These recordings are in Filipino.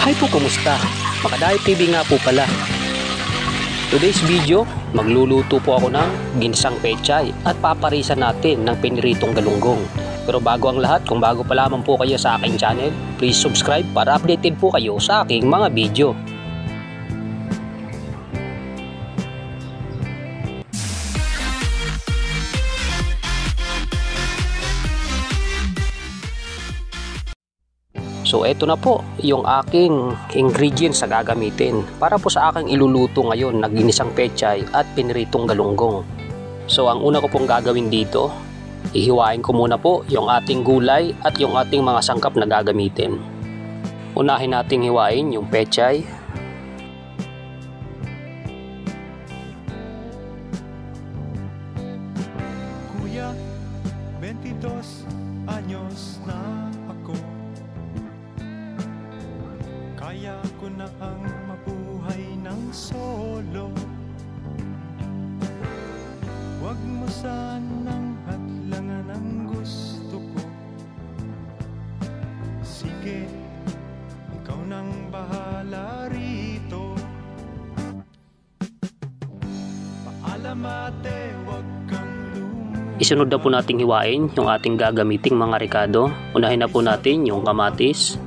Hi po, kumusta? Makadayo TV nga po pala. Today's video, magluluto po ako ng ginsang pechay at paparisan natin ng piniritong galunggong. Pero bago ang lahat, kung bago pa lamang po kayo sa aking channel, please subscribe para updated po kayo sa aking mga video. So eto na po yung aking ingredients na gagamitin para po sa aking iluluto ngayon na ginisang pechay at piniritong galunggong. So ang una ko pong gagawin dito, ihiwain ko muna po yung ating gulay at yung ating mga sangkap na gagamitin. Unahin nating hiwain yung pechay. Kuya, 22 anyos na ako. Kaya ko na ang mabuhay ng solo. Huwag mo sanang hadlangan ang gusto ko. Sige, ikaw nang bahala rito. Paalam ate, huwag kang lumo. Isunod na po nating hiwain yung ating gagamiting mga ricado. Unahin na po natin yung kamatis.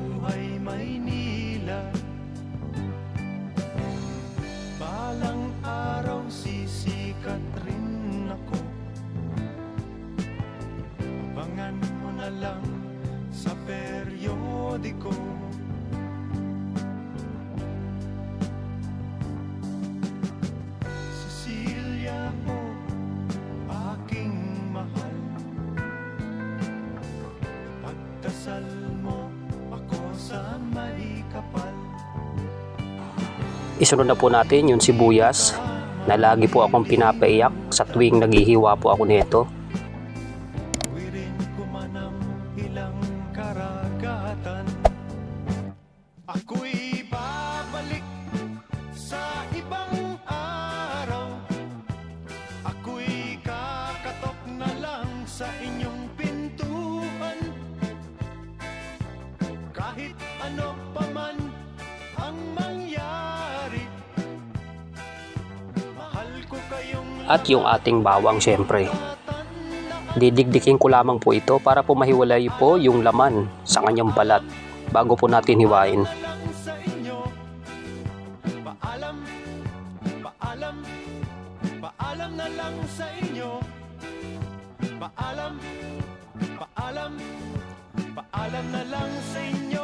Lang sa periodiko. Cecilia mo, aking mahal, pagdasal mo ako sa may kapal. Isunod na po natin yung sibuyas na lagi po akong pinapaiyak sa tuwing naghihiwa po ako nito. Ako'y babalik sa ibang araw. Ako'y kakatok na lang sa inyong pintuan. Kahit ano pa man ang mangyari, mahal ko kayong. At yung ating bawang syempre. Didikdikin ko lamang po ito para po mahiwalay po yung laman sa kanyang balat bago po natin hiwain. Paalam, paalam na lang sa inyo. Paalam, paalam, paalam na lang sa inyo.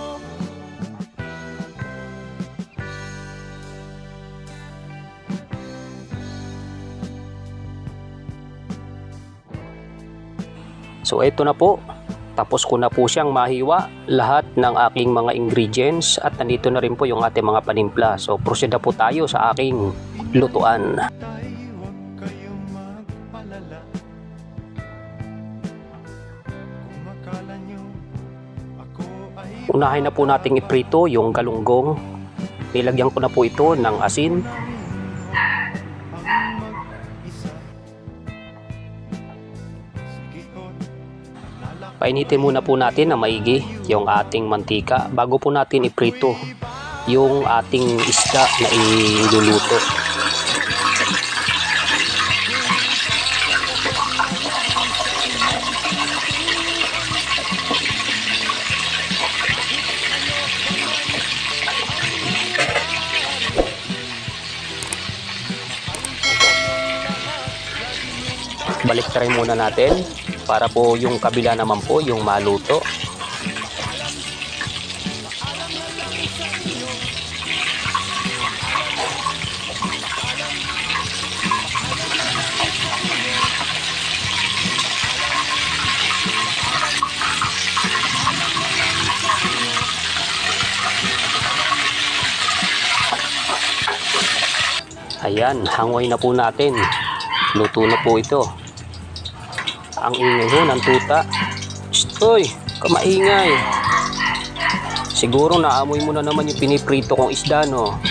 So ito na po. Tapos ko na po siyang mahiwa lahat ng aking mga ingredients at nandito na rin po yung ating mga panimpla. So proceed na po tayo sa aking lutuan. Huwag kayong magpalala. Kung akala nyo ako ay Unahin na po nating iprito yung galunggong. Nilagyan ko na po ito ng asin. Painitin muna po natin na maigi yung ating mantika bago po natin iprito yung ating isda na iluluto. Baliktarin muna natin para po yung kabila naman po yung maluto. Ayan, hangoy na po natin. Luto na po ito. Ang ingay ho ng tuta. Hoy, kamaingay. Siguro naamoy mo na naman yung piniprito kong isda, no?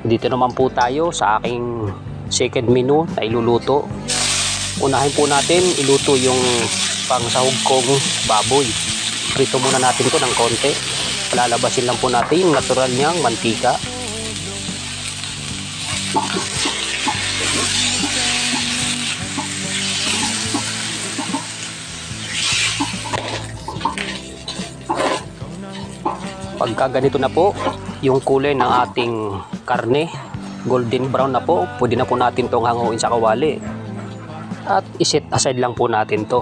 Dito naman po tayo sa aking second menu na iluluto. Unahin po natin iluto yung pangsahog kong baboy. Prito muna natin to ng konti. Palalabasin lang po natin yung natural niyang mantika. Pagka ganito na po yung kulay ng ating karne, golden brown na po, pwede na po natin itong hanguin sa kawali at iset aside lang po natin to.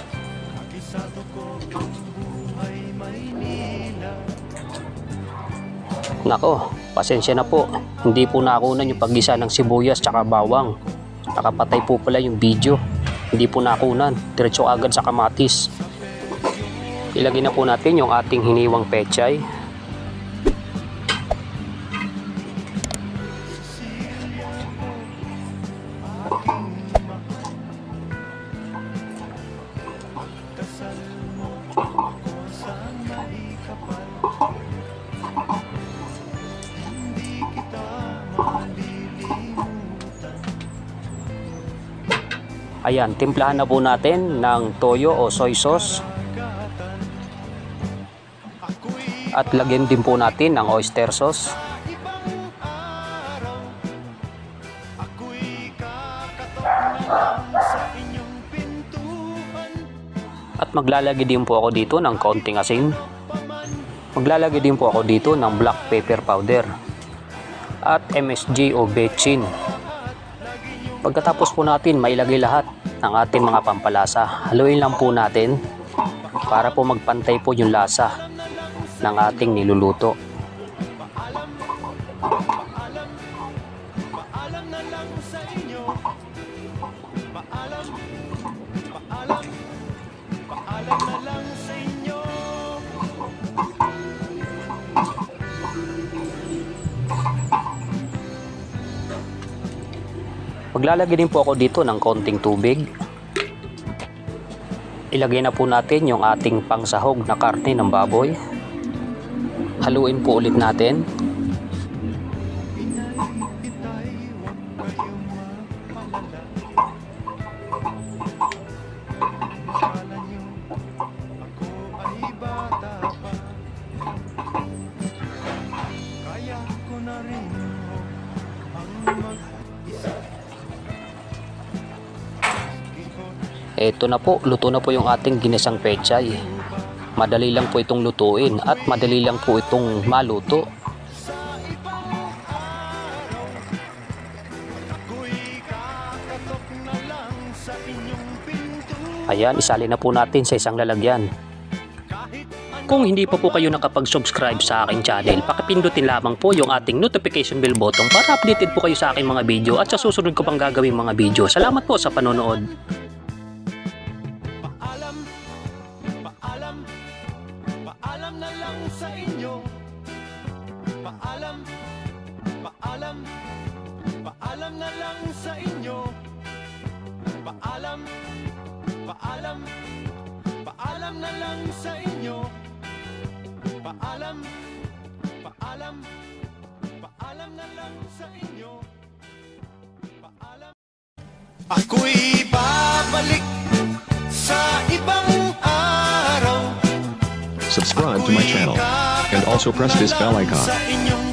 Nako, pasensya na po, hindi po nakunan yung paggisa ng sibuyas tsaka bawang. Nakapatay po pala yung video, hindi po nakunan, diretso agad sa kamatis. Ilagay na po natin yung ating hiniwang pechay. Ayan, timplahan na po natin ng toyo o soy sauce. At lagyan din po natin ng oyster sauce. At maglalagay din po ako dito ng kaunting asin. Maglalagay din po ako dito ng black pepper powder. At MSG o bechin. Pagkatapos po natin mailagay lahat ng ating mga pampalasa, haluin lang po natin para po magpantay po yung lasa ng ating niluluto. Maglalagay din po ako dito ng konting tubig. Ilagay na po natin yung ating pangsahog na karne ng baboy. Haluin po ulit natin. Ito na po, luto na po yung ating ginisang pechay. Madali lang po itong lutuin at madali lang po itong maluto. Ayan, isali na po natin sa isang lalagyan. Kung hindi pa po kayo nakapag-subscribe sa aking channel, pakipindutin lamang po yung ating notification bell button para updated po kayo sa aking mga video at sa susunod ko pang gagawing mga video. Salamat po sa panonood. Paalam na lang sa inyo. Paalam na lang sa inyo. Paalam na lang sa inyo. Paalam na lang sa inyo. Paalam. Ako'y babalik sa ibang araw. Subscribe to my channel and also press this bell icon. Sa inyong